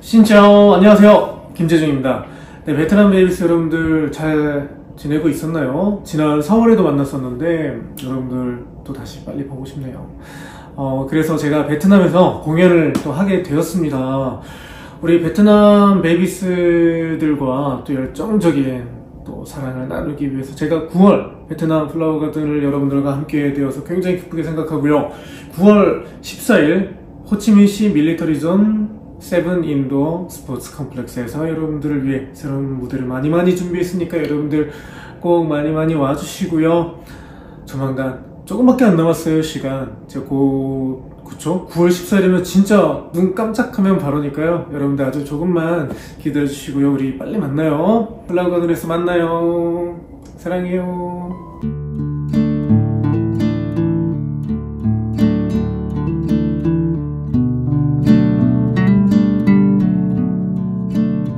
신짜오, 안녕하세요. 김재중입니다. 네, 베트남 베이비스 여러분들 잘 지내고 있었나요? 지난 4월에도 만났었는데 여러분들 또 다시 빨리 보고 싶네요. 그래서 제가 베트남에서 공연을 또 하게 되었습니다. 우리 베트남 베이비스들과 또 열정적인 또 사랑을 나누기 위해서 제가 9월 베트남 플라워 가든을 여러분들과 함께 되어서 굉장히 기쁘게 생각하고요. 9월 14일 호치민시 밀리터리 존 7 인도 스포츠 컴플렉스에서 여러분들을 위해 새로운 무대를 많이 준비했으니까 여러분들 꼭 많이 와주시고요. 조만간 조금밖에 안 남았어요. 시간 제가 그쵸? 9월 14일이면 진짜 눈 깜짝하면 바로니까요. 여러분들 아주 조금만 기다려주시고요. 우리 빨리 만나요. 플라워 가든에서 만나요. 사랑해요.